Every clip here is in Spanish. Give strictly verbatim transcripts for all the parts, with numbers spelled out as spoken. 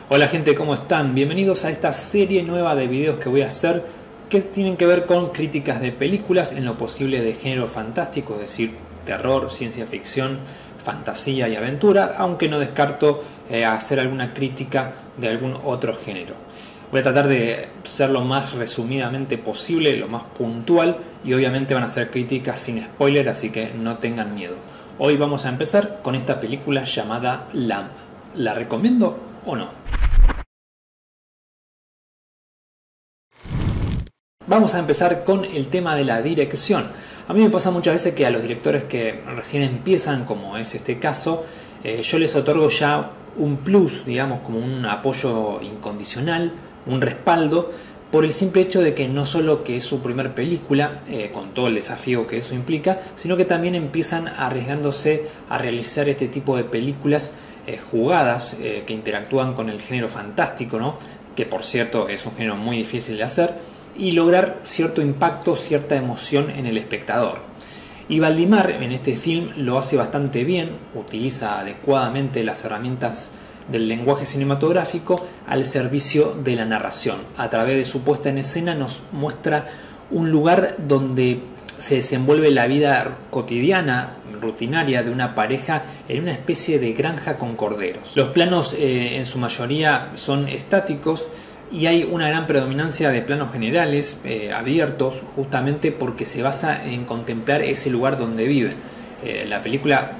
Hola gente, ¿cómo están? Bienvenidos a esta serie nueva de videos que voy a hacer que tienen que ver con críticas de películas en lo posible de género fantástico, es decir, terror, ciencia ficción, fantasía y aventura, aunque no descarto eh, hacer alguna crítica de algún otro género. Voy a tratar de ser lo más resumidamente posible, lo más puntual, y obviamente van a ser críticas sin spoiler, así que no tengan miedo. Hoy vamos a empezar con esta película llamada Lamb. ¿La recomiendo o no? Vamos a empezar con el tema de la dirección. A mí me pasa muchas veces que a los directores que recién empiezan, como es este caso, eh, yo les otorgo ya un plus, digamos, como un apoyo incondicional, un respaldo, por el simple hecho de que no solo que es su primer película, eh, con todo el desafío que eso implica, sino que también empiezan arriesgándose a realizar este tipo de películas eh, jugadas, eh, que interactúan con el género fantástico, ¿no? Que por cierto es un género muy difícil de hacer, y lograr cierto impacto, cierta emoción en el espectador. Y Valdimar en este film lo hace bastante bien, utiliza adecuadamente las herramientas del lenguaje cinematográfico al servicio de la narración. A través de su puesta en escena nos muestra un lugar donde se desenvuelve la vida cotidiana, rutinaria de una pareja en una especie de granja con corderos. Los planos eh, en su mayoría son estáticos, y hay una gran predominancia de planos generales, eh, abiertos, justamente porque se basa en contemplar ese lugar donde viven. Eh, la película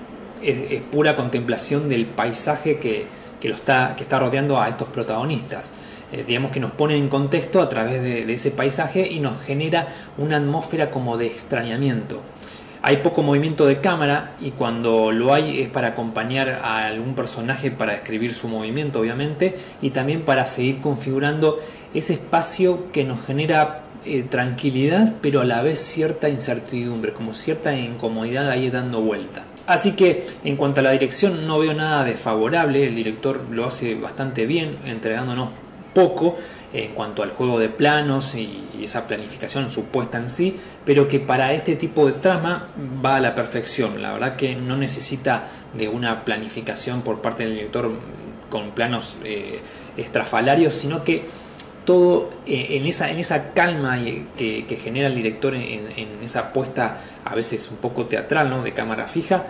es, es pura contemplación del paisaje que, que, lo está, que está rodeando a estos protagonistas. Eh, digamos que nos pone en contexto a través de, de ese paisaje y nos genera una atmósfera como de extrañamiento. Hay poco movimiento de cámara, y cuando lo hay es para acompañar a algún personaje para describir su movimiento, obviamente, y también para seguir configurando ese espacio que nos genera eh, tranquilidad, pero a la vez cierta incertidumbre, como cierta incomodidad ahí dando vuelta. Así que en cuanto a la dirección no veo nada desfavorable, el director lo hace bastante bien, entregándonos poco en cuanto al juego de planos y esa planificación supuesta en sí, pero que para este tipo de trama va a la perfección. La verdad que no necesita de una planificación por parte del director con planos eh, estrafalarios, sino que todo eh, en, esa, en esa calma que, que genera el director en, en esa puesta a veces un poco teatral, ¿no?, de cámara fija,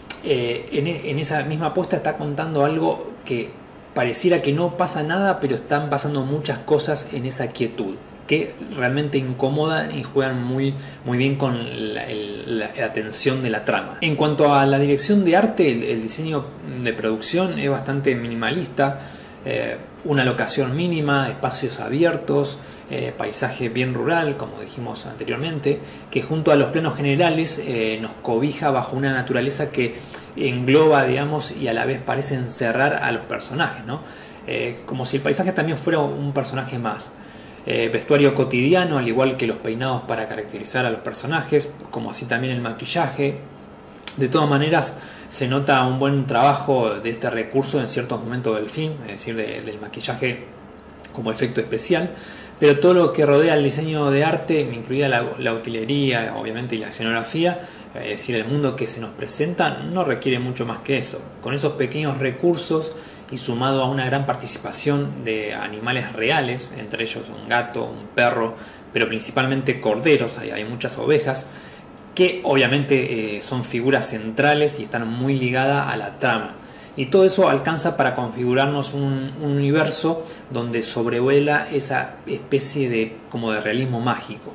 eh, en, en esa misma puesta está contando algo que pareciera que no pasa nada, pero están pasando muchas cosas en esa quietud, que realmente incomodan y juegan muy, muy bien con la, el, la, la tensión de la trama. En cuanto a la dirección de arte, el, el diseño de producción es bastante minimalista, eh, una locación mínima, espacios abiertos, eh, paisaje bien rural, como dijimos anteriormente, que junto a los planos generales eh, nos cobija bajo una naturaleza que engloba, digamos, y a la vez parece encerrar a los personajes, ¿no? Eh, como si el paisaje también fuera un personaje más. Eh, vestuario cotidiano, al igual que los peinados para caracterizar a los personajes, como así también el maquillaje. De todas maneras, se nota un buen trabajo de este recurso en ciertos momentos del film, es decir, de, del maquillaje como efecto especial, pero todo lo que rodea el diseño de arte, incluida la, la utilería, obviamente, y la escenografía, es decir, el mundo que se nos presenta, no requiere mucho más que eso. Con esos pequeños recursos y sumado a una gran participación de animales reales, entre ellos un gato, un perro, pero principalmente corderos, hay, hay muchas ovejas, que obviamente eh, son figuras centrales y están muy ligadas a la trama. Y todo eso alcanza para configurarnos un, un universo donde sobrevuela esa especie de, como de realismo mágico.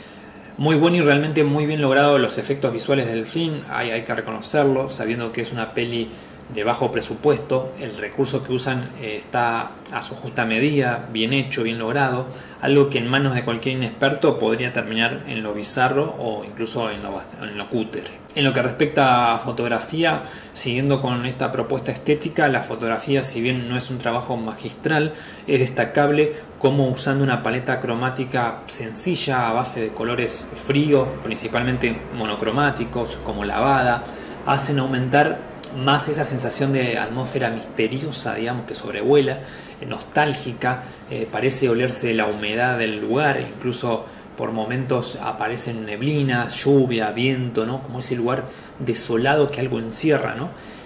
Muy bueno y realmente muy bien logrado los efectos visuales del film, hay, hay que reconocerlo, sabiendo que es una peli de bajo presupuesto, el recurso que usan eh, está a su justa medida, bien hecho, bien logrado, algo que en manos de cualquier inexperto podría terminar en lo bizarro o incluso en lo, en lo cutre. En lo que respecta a fotografía, siguiendo con esta propuesta estética, la fotografía, si bien no es un trabajo magistral, es destacable como usando una paleta cromática sencilla a base de colores fríos, principalmente monocromáticos, como lavada, hacen aumentar más esa sensación de atmósfera misteriosa, digamos, que sobrevuela, eh, nostálgica, eh, parece olerse la humedad del lugar, incluso por momentos aparecen neblinas, lluvia, viento, ¿no? Como ese lugar desolado que algo encierra, ¿no?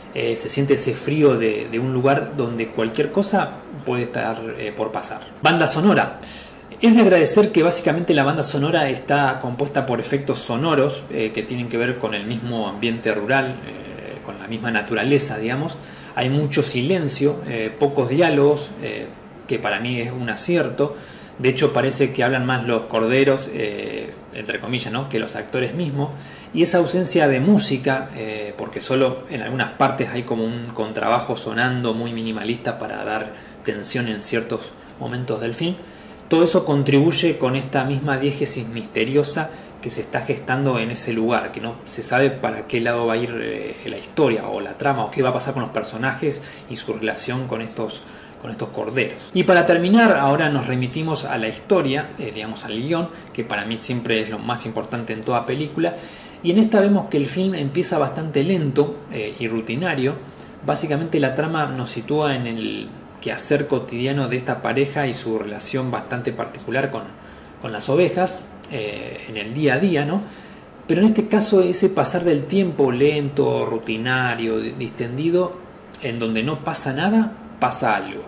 eh, se siente ese frío de, de un lugar donde cualquier cosa puede estar eh, por pasar. Banda sonora. Es de agradecer que básicamente la banda sonora está compuesta por efectos sonoros eh, que tienen que ver con el mismo ambiente rural, eh, con la misma naturaleza, digamos. Hay mucho silencio, eh, pocos diálogos, eh, que para mí es un acierto. De hecho, parece que hablan más los corderos, eh, entre comillas, ¿no?, que los actores mismos. Y esa ausencia de música, eh, porque solo en algunas partes hay como un contrabajo sonando muy minimalista para dar tensión en ciertos momentos del film, todo eso contribuye con esta misma diégesis misteriosa que se está gestando en ese lugar, que no se sabe para qué lado va a ir eh, la historia o la trama, o qué va a pasar con los personajes y su relación con estos con estos corderos. Y para terminar, ahora nos remitimos a la historia, eh, digamos al guión, que para mí siempre es lo más importante en toda película, y en esta vemos que el film empieza bastante lento eh, y rutinario. Básicamente la trama nos sitúa en el quehacer cotidiano de esta pareja y su relación bastante particular con, con las ovejas, eh, en el día a día, ¿no? Pero en este caso ese pasar del tiempo lento, rutinario, distendido, en donde no pasa nada, pasa algo.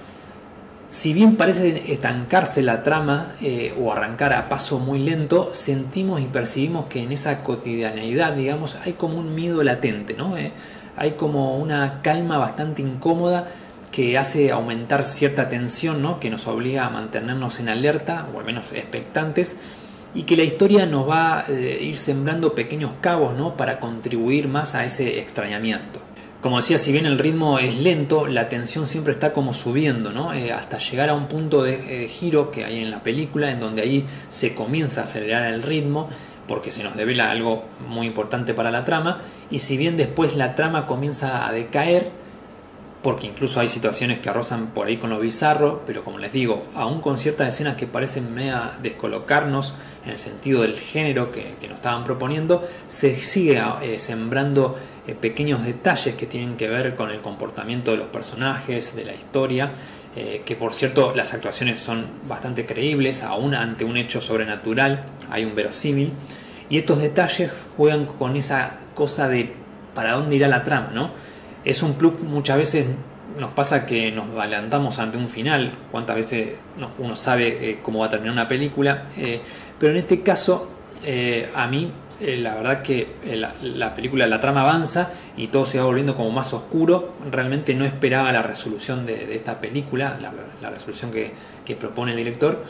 Si bien parece estancarse la trama eh, o arrancar a paso muy lento, sentimos y percibimos que en esa cotidianeidad, digamos, hay como un miedo latente, ¿no? Eh, hay como una calma bastante incómoda que hace aumentar cierta tensión, ¿no?, que nos obliga a mantenernos en alerta, o al menos expectantes, y que la historia nos va a eh, ir sembrando pequeños cabos, ¿no?, para contribuir más a ese extrañamiento. Como decía, si bien el ritmo es lento, la tensión siempre está como subiendo, ¿no? Eh, hasta llegar a un punto de eh, giro que hay en la película, en donde ahí se comienza a acelerar el ritmo, porque se nos devela algo muy importante para la trama, y si bien después la trama comienza a decaer, porque incluso hay situaciones que rozan por ahí con lo bizarro, pero como les digo, aún con ciertas escenas que parecen media descolocarnos en el sentido del género que, que nos estaban proponiendo, se sigue eh, sembrando eh, pequeños detalles que tienen que ver con el comportamiento de los personajes, de la historia, eh, que por cierto las actuaciones son bastante creíbles, aún ante un hecho sobrenatural hay un verosímil, y estos detalles juegan con esa cosa de para dónde irá la trama, ¿no? Es un plus. Muchas veces nos pasa que nos adelantamos ante un final, cuántas veces uno sabe eh, cómo va a terminar una película, eh, pero en este caso eh, a mí eh, la verdad que eh, la, la película, la trama avanza y todo se va volviendo como más oscuro. Realmente no esperaba la resolución de, de esta película, la, la resolución que, que propone el director,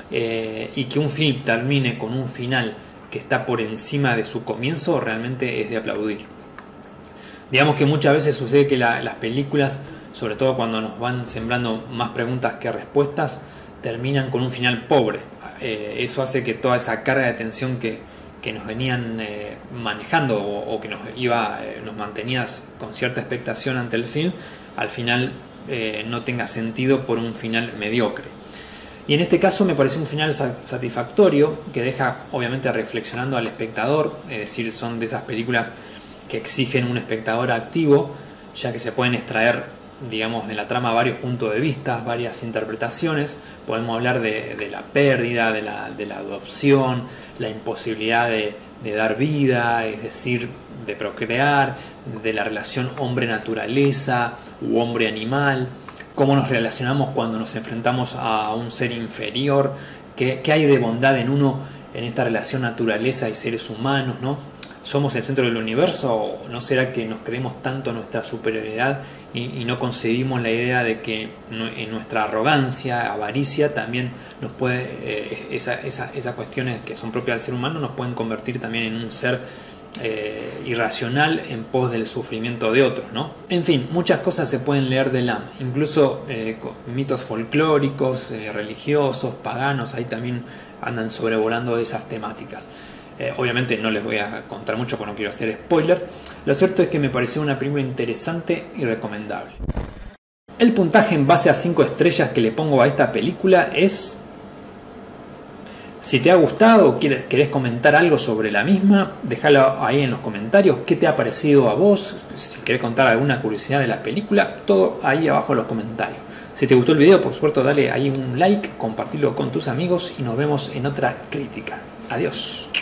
eh, y que un film termine con un final que está por encima de su comienzo realmente es de aplaudir. Digamos que muchas veces sucede que la, las películas, sobre todo cuando nos van sembrando más preguntas que respuestas, terminan con un final pobre. Eh, eso hace que toda esa carga de tensión que, que nos venían eh, manejando o, o que nos, iba, eh, nos mantenía con cierta expectación ante el film, al final eh, no tenga sentido por un final mediocre. Y en este caso me parece un final satisfactorio, que deja obviamente reflexionando al espectador, es decir, son de esas películas que exigen un espectador activo, ya que se pueden extraer, digamos, de la trama varios puntos de vista, varias interpretaciones. Podemos hablar de, de la pérdida, de la, de la adopción, la imposibilidad de, de dar vida, es decir, de procrear, de la relación hombre-naturaleza u hombre-animal, cómo nos relacionamos cuando nos enfrentamos a un ser inferior, qué, qué hay de bondad en uno en esta relación naturaleza y seres humanos, ¿no? ¿Somos el centro del universo o no será que nos creemos tanto nuestra superioridad y, y no concebimos la idea de que en nuestra arrogancia, avaricia también nos puede, eh, esa, esa, esas cuestiones que son propias del ser humano nos pueden convertir también en un ser eh, irracional en pos del sufrimiento de otros, ¿no? En fin, muchas cosas se pueden leer de Lam, incluso eh, mitos folclóricos, eh, religiosos, paganos, ahí también andan sobrevolando esas temáticas. Eh, obviamente no les voy a contar mucho porque no quiero hacer spoiler. Lo cierto es que me pareció una película interesante y recomendable. El puntaje en base a cinco estrellas que le pongo a esta película es... Si te ha gustado o quieres, querés comentar algo sobre la misma, déjalo ahí en los comentarios. ¿Qué te ha parecido a vos? Si querés contar alguna curiosidad de la película, todo ahí abajo en los comentarios. Si te gustó el video, por supuesto, dale ahí un like, compartirlo con tus amigos y nos vemos en otra crítica. Adiós.